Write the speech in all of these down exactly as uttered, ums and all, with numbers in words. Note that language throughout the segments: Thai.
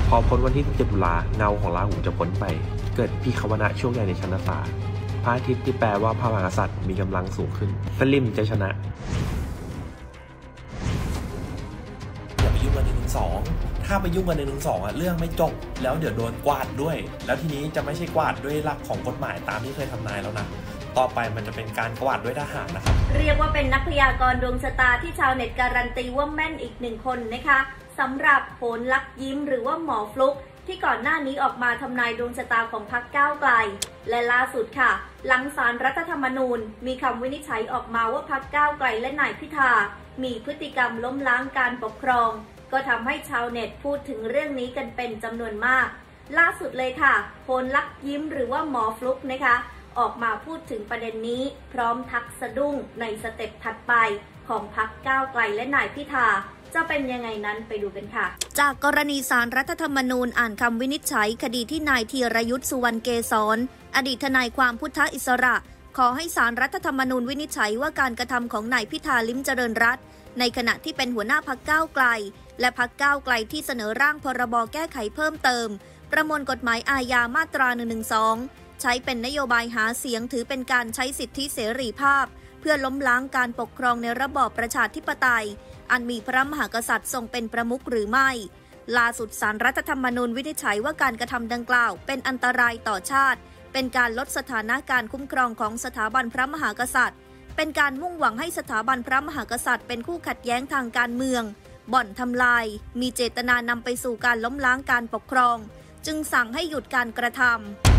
พอพ้นวันที่สิบเจ็ดตุลาเงาของราหูจะพ้นไปเกิดพิฆวนะช่วงใหญ่ในชั้นศาสตร์พระอาทิตย์ที่แปลว่าพระมหากษัตริย์มีกำลังสูงขึ้นสลิมจะชนะอย่าไปยุ่งกันหนึ่งหนึ่งสองถ้าไปยุ่งกันหนึ่งหนึ่งสองอ่ะเรื่องไม่จบแล้วเดี๋ยวโดนกวาดด้วยแล้วทีนี้จะไม่ใช่กวาดด้วยหลักของกฎหมายตามที่เคยทำนายแล้วนะต่อไปมันจะเป็นการกวาดด้วยทหารนะครับเรียกว่าเป็นนักพยากรณ์ดวงชะตาที่ชาวเน็ตการันตีว่าแม่นอีกหนึ่งคนนะคะสำหรับโหนลักยิ้มหรือว่าหมอฟลุกที่ก่อนหน้านี้ออกมาทำนายดวงชะตาของพรรคก้าวไกลและล่าสุดค่ะหลังศาลรัฐธรรมนูญมีคำวินิจฉัยออกมาว่าพรรคก้าวไกลและนายพิธามีพฤติกรรมล้มล้างการปกครองก็ทำให้ชาวเน็ตพูดถึงเรื่องนี้กันเป็นจำนวนมากล่าสุดเลยค่ะโหนลักยิ้มหรือว่าหมอฟลุกนะคะออกมาพูดถึงประเด็นนี้พร้อมทักสะดุ้งในสเต็ปถัดไปของพรรคก้าวไกลและนายพิธาจะเป็นยังไงนั้นไปดูกันค่ะจากกรณีศาลรัฐธรรมนูญอ่านคำวินิจฉัยคดีที่นายธีรยุทธสุวรรณเกษรอดีตทนายความพุทธอิสระขอให้ศาลรัฐธรรมนูญวินิจฉัยว่าการกระทำของนายพิธาลิ้มเจริญรัตน์ในขณะที่เป็นหัวหน้าพรรคก้าวไกลและพรรคก้าวไกลที่เสนอร่างพรบแก้ไขเพิ่มเติมประมวลกฎหมายอาญามาตราหนึ่งหนึ่งสองใช้เป็นนโยบายหาเสียงถือเป็นการใช้สิทธิเสรีภาพเพื่อล้มล้างการปกครองในระบอบประชาธิปไตยอันมีพระมหากษัตริย์ทรงเป็นประมุขหรือไม่ล่าสุดศาลรัฐธรรมนูญวินิจฉัยว่าการกระทำดังกล่าวเป็นอันตรายต่อชาติเป็นการลดสถานะการคุ้มครองของสถาบันพระมหากษัตริย์เป็นการมุ่งหวังให้สถาบันพระมหากษัตริย์เป็นคู่ขัดแย้งทางการเมืองบ่อนทำลายมีเจตนานำไปสู่การล้มล้างการปกครองจึงสั่งให้หยุดการกระทำ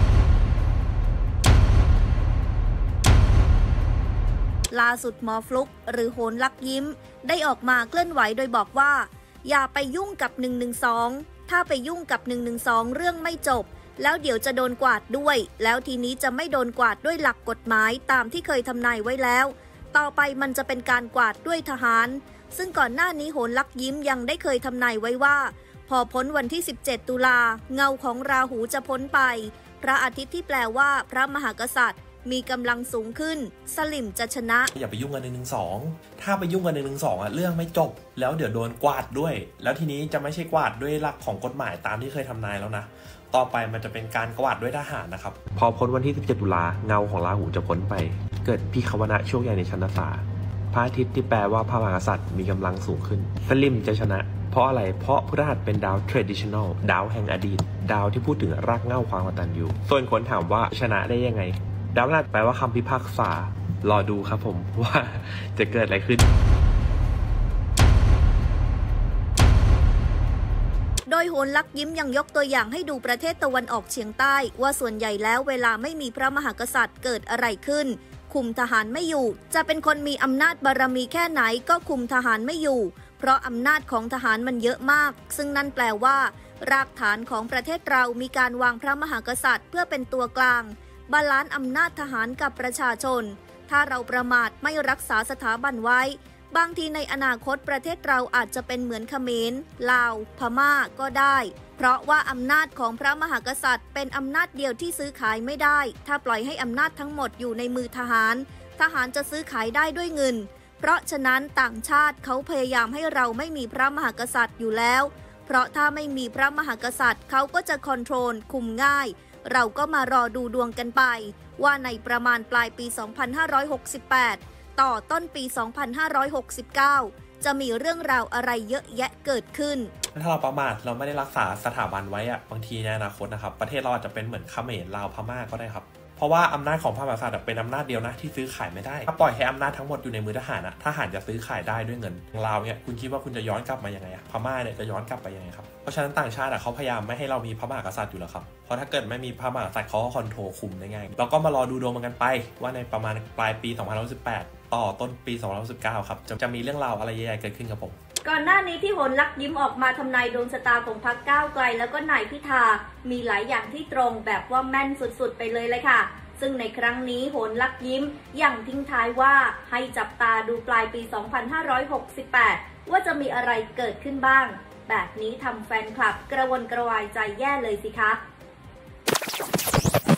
ล่าสุดหมอฟลุกหรือโหนลักยิ้มได้ออกมาเคลื่อนไหวโดยบอกว่าอย่าไปยุ่งกับหนึ่งหนึ่งสองถ้าไปยุ่งกับหนึ่งหนึ่งสองเรื่องไม่จบแล้วเดี๋ยวจะโดนกวาดด้วยแล้วทีนี้จะไม่โดนกวาดด้วยหลักกฎหมายตามที่เคยทำนายไว้แล้วต่อไปมันจะเป็นการกวาดด้วยทหารซึ่งก่อนหน้านี้โหนลักยิ้มยังได้เคยทำนายไว้ว่าพอพ้นวันที่สิบเจ็ดตุลาเงาของราหูจะพ้นไปพระอาทิตย์ที่แปลว่าพระมหากษัตริย์มีกำลังสูงขึ้นสลิมจะชนะอย่าไปยุ่งกันหนึ่งหนึ่งสองถ้าไปยุ่งกันหนึ่งหนึ่งสองอ่ะเรื่องไม่จบแล้วเดี๋ยวโดนกวาดด้วยแล้วทีนี้จะไม่ใช่กวาดด้วยหลักของกฎหมายตามที่เคยทำนายแล้วนะต่อไปมันจะเป็นการกวาดด้วยทหารนะครับพอพ้นวันที่สิบเจ็ดตุลาเงาของราหูจะพ้นไปเกิดพิฆวนะช่วงใหญ่ในชั้นศาสตร์พระอาทิตย์ที่แปลว่าพระมหากษัตริย์มีกำลังสูงขึ้นสลิมจะชนะเพราะอะไรเพราะพฤหัสเป็นดาว traditional ดาวแห่งอดีตดาวที่พูดถึงรากเหง้าความกตัญญูส่วนคนถามว่าชนะได้ยังไงดาวพฤหัสแปลว่าคำพิพากษารอดูครับผมว่าจะเกิดอะไรขึ้นโดยโหนลักยิ้มยังยกตัวอย่างให้ดูประเทศตะวันออกเฉียงใต้ว่าส่วนใหญ่แล้วเวลาไม่มีพระมหากษัตริย์เกิดอะไรขึ้นคุมทหารไม่อยู่จะเป็นคนมีอำนาจบารมีแค่ไหนก็คุมทหารไม่อยู่เพราะอำนาจของทหารมันเยอะมากซึ่งนั่นแปลว่ารากฐานของประเทศเรามีการวางพระมหากษัตริย์เพื่อเป็นตัวกลางบาลานซ์อำนาจทหารกับประชาชนถ้าเราประมาทไม่รักษาสถาบันไว้บางทีในอนาคตประเทศเราอาจจะเป็นเหมือนเขมรลาวพม่าก็ได้เพราะว่าอำนาจของพระมหากษัตริย์เป็นอำนาจเดียวที่ซื้อขายไม่ได้ถ้าปล่อยให้อำนาจทั้งหมดอยู่ในมือทหารทหารจะซื้อขายได้ด้วยเงินเพราะฉะนั้นต่างชาติเขาพยายามให้เราไม่มีพระมหากษัตริย์อยู่แล้วเพราะถ้าไม่มีพระมหากษัตริย์เขาก็จะคอนโทรลคุมง่ายเราก็มารอดูดวงกันไปว่าในประมาณปลายปีสองพันห้าร้อยหกสิบแปดต่อต้นปีสองพันห้าร้อยหกสิบเก้าจะมีเรื่องราวอะไรเยอะแยะเกิดขึ้นถ้าเราประมาทเราไม่ได้รักษาสถาบันไว้อะบางทีในอนาคตนะครับประเทศเราอาจจะเป็นเหมือนเขมรลาวพม่าก็ได้ครับเพราะว่าอำนาจของพระมหากษัตริย์เป็นอำนาจเดียวนะที่ซื้อขายไม่ได้ถ้าปล่อยให้อำนาจทั้งหมดอยู่ในมือทหารอะทหารจะซื้อขายได้ด้วยเงินลาวเนี่ยคุณคิดว่าคุณจะย้อนกลับมายังไงอะพม่าเนี่ยจะย้อนกลับไปยังไงครับเพราะฉะนั้นต่างชาติอะเขาพยายามไม่ให้เรามีพระมหากษัตริย์อยู่แล้วครับเพราะถ้าเกิดไม่มีพระมหากษัตริย์เขาก็คอนโทรลคุมได้ง่ายเราก็มารอดูดวงมันกันไปว่าในประมาณปลายปีสองพันห้าร้อยสิบแปดต่อต้นปีสองพันห้าร้อยสิบเก้าครับจะจะมีเรื่องราวอะไรใหญ่ๆเกิดขึ้นครับผมก่อนหน้านี้ที่โหนลักยิ้มออกมาทำนายดวงชะตาของพรรคก้าวไกลแล้วก็นายพิธามีหลายอย่างที่ตรงแบบว่าแม่นสุดๆไปเลยเลยค่ะซึ่งในครั้งนี้โหนลักยิ้มยังทิ้งท้ายว่าให้จับตาดูปลายปีสองพันห้าร้อยหกสิบแปดว่าจะมีอะไรเกิดขึ้นบ้างแบบนี้ทำแฟนคลับกระวนกระวายใจแย่เลยสิคะ